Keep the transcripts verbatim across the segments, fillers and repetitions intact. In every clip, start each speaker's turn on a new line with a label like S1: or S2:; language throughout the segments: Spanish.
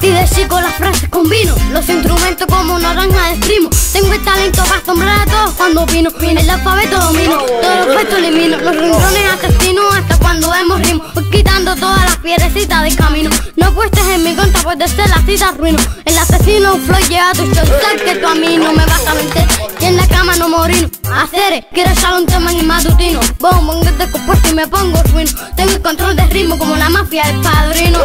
S1: Y de chico las frases combino, los instrumentos como naranja de exprimo. Tengo el talento para asombrar a todos cuando opino. El alfabeto domino, todos los puestos elimino. Los rincones asesino hasta cuando vemos ritmo. Voy quitando todas las piedrecitas del camino. No apuestes en mi contra, pues de ser la cita ruino. El asesino flow lleva tu show, sabes que tú a mí no me vas a vencer. Y en la cama no morino, hacer quiero echar un tema en el matutino. Boom, boom, que te compuesto y me pongo ruino. Tengo el control de ritmo como la mafia del padrino.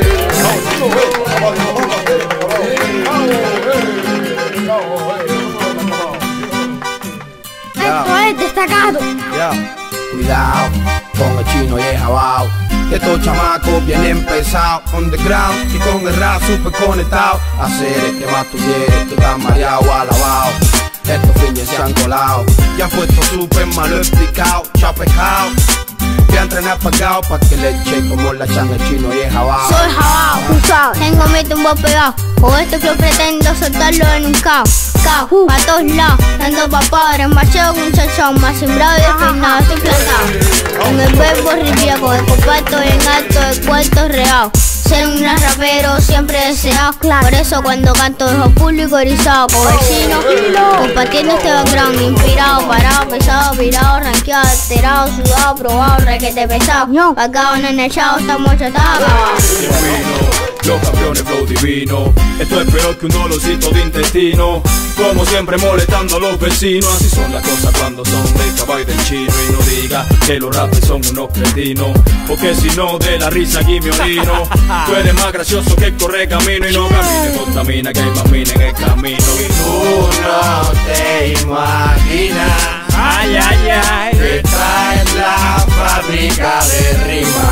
S1: Esto es destacado.
S2: Yeah. Cuidado con el chino y el jabao. Estos chamacos bien empezados, underground y con el rap super conectado. Hacer el que más tú quieres, tú estás mareado, alabado. Estos fines se han colado, ya han puesto super malo explicado, chapecao. Voy a entrenar pagado pa' que le eche como la changa el chino y el jabao.
S1: Soy jabao, tú sabes, tengo mi tumbo pegado. Con este flow pretendo soltarlo en un caos. Caos, uh. a todos lados, dando papadores. Macheo con un chachón, más sembrado y desfeinado, estoy plantado. Con el verbo rivía, con el compacto bien alto, el cuarto real. Ser un gran rapero siempre deseado, claro. Por eso cuando canto dejo público erizado. Con vecinos, compartiendo este background. Inspirado, parado, pesado, virado, ranqueado, alterado, sudado, probado, requete pesado. No. Pagaban en el chavo, estamos chatados.
S3: Los campeones flow divino. Esto es peor que un dolorcito de intestino. Como siempre molestando a los vecinos. Así son las cosas cuando son del caballo y del chino. Y no diga que los rappers son unos cretinos, porque si no de la risa aquí me orino. Tú eres más gracioso que corre camino. Y no camines, contamina que hay más mina en el camino.
S2: Y tú no te imaginas,
S3: ay, ay, ay,
S2: que traes la fábrica de rima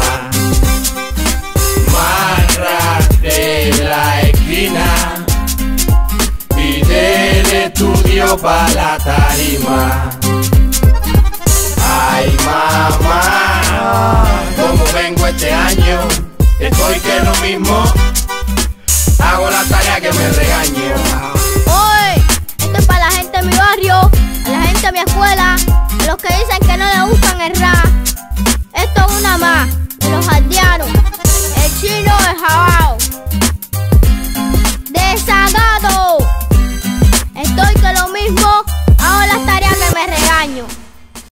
S2: más rap de la esquina y del estudio pa' la tarima. Ay mamá, como vengo este año, estoy que lo mismo, hago la tarea que me regaño.
S1: Oye, esto es para la gente de mi barrio, a la gente de mi escuela, a los que dicen que no le gustan el rap.